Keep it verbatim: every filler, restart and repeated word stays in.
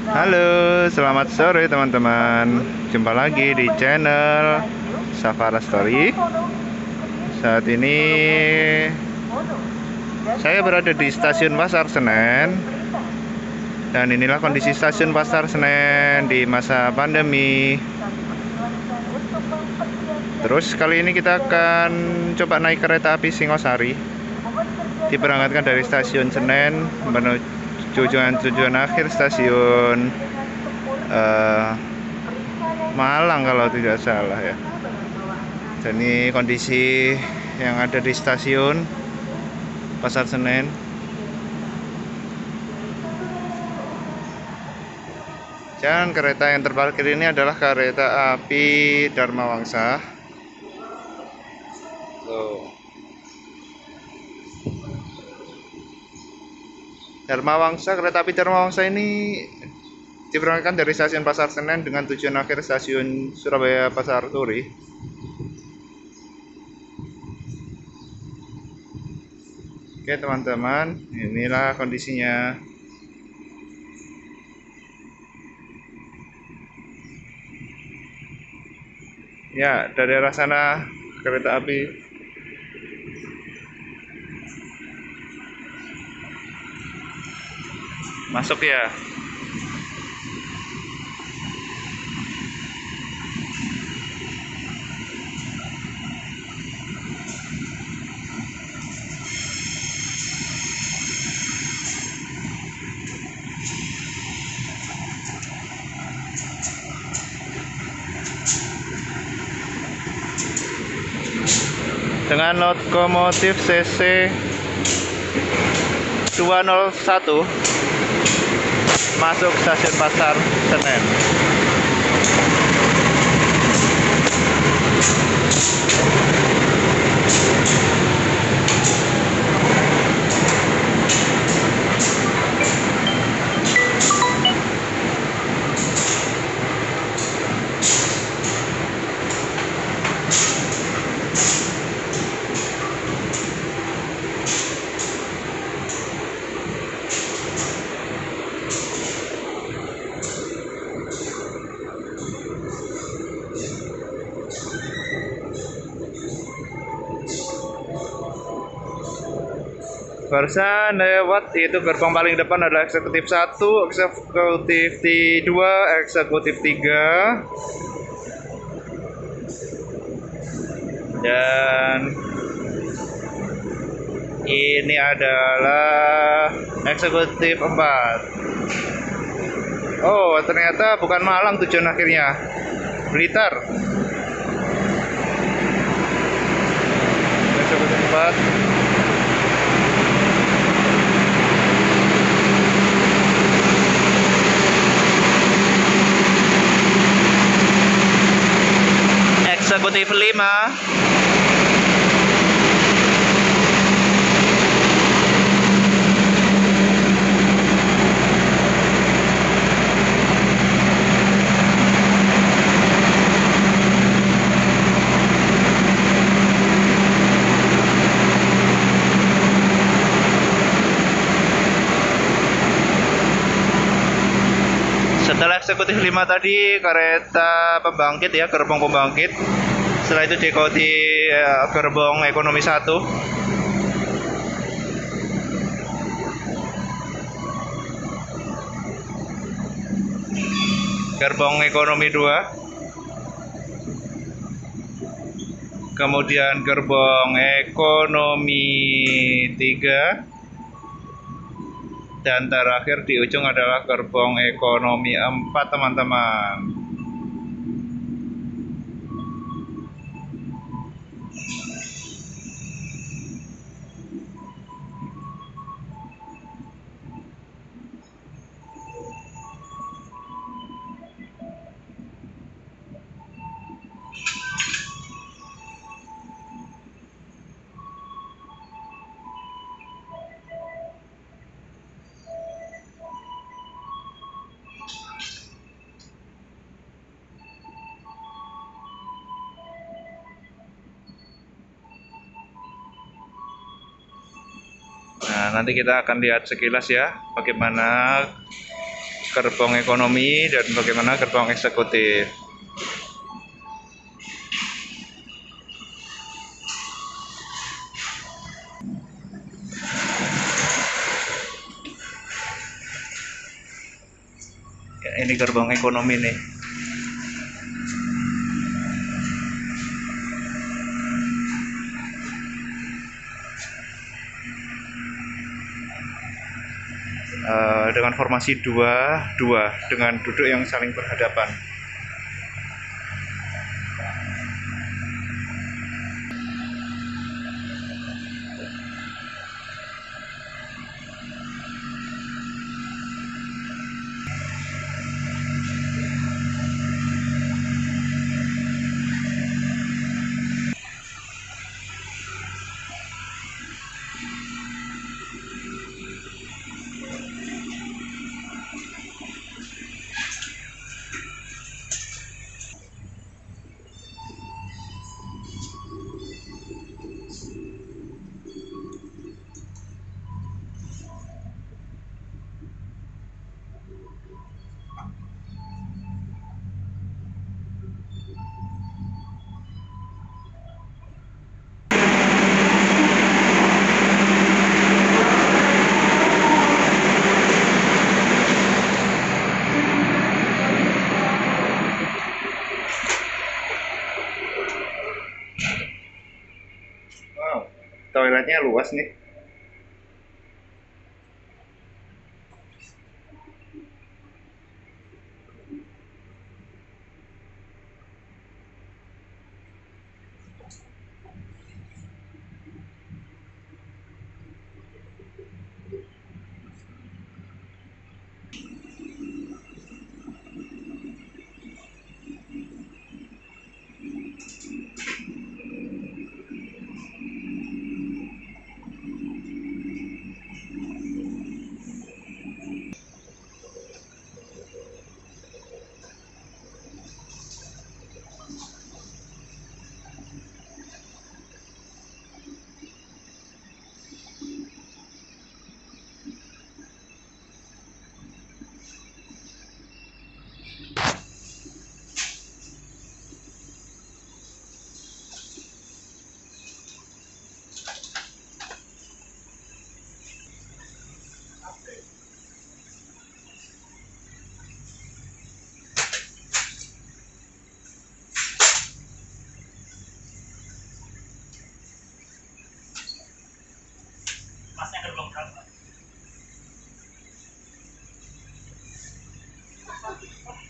Halo, selamat sore teman-teman. Jumpa lagi di channel Safara Story. Saat ini saya berada di stasiun Pasar Senen. Dan inilah kondisi stasiun Pasar Senen di masa pandemi. Terus kali ini kita akan coba naik kereta api Singosari. Diberangkatkan dari stasiun Senen menuju tujuan akhir stasiun uh, Malang kalau tidak salah ya. Dan ini kondisi yang ada di stasiun Pasar Senen. Dan kereta yang terparkir ini adalah kereta api Dharma Wangsa. Tuh. Dharma Wangsa, kereta api Dharma Wangsa ini diberangkatkan dari stasiun Pasar Senen dengan tujuan akhir stasiun Surabaya Pasar Turi. Oke teman-teman, inilah kondisinya. Ya, dari arah sana kereta api masuk ya. Dengan lokomotif C C dua nol satu masuk stasiun Pasar Senen. Barusan lewat itu gerbang paling depan adalah eksekutif satu, eksekutif dua, eksekutif tiga. Dan ini adalah eksekutif empat. Oh, ternyata bukan Malang tujuan akhirnya, Blitar. Eksekutif empat. Eksekutif lima. Setelah eksekutif lima tadi kereta pembangkit ya, gerbong pembangkit. Setelah itu diikuti uh, gerbong ekonomi satu. Gerbong ekonomi dua. Kemudian gerbong ekonomi tiga. Dan terakhir di ujung adalah gerbong ekonomi empat teman-teman. Nah, nanti kita akan lihat sekilas ya bagaimana gerbong ekonomi dan bagaimana gerbong eksekutif. Ya, ini gerbong ekonomi nih. Uh, dengan formasi dua dua dengan duduk yang saling berhadapan. Wow, toiletnya luas nih. Masnya gerbong berapa?